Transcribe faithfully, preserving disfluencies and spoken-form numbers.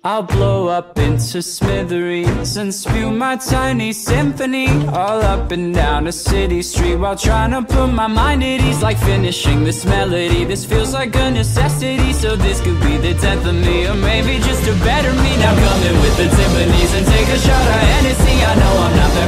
I'll blow up into smithereens and spew my tiny symphony all up and down a city street, while trying to put my mind at ease. Like finishing this melody, this feels like a necessity. So this could be the tenth of me, or maybe just a better me. Now come in with the timpanis and take a shot of Hennessy. I know I'm not the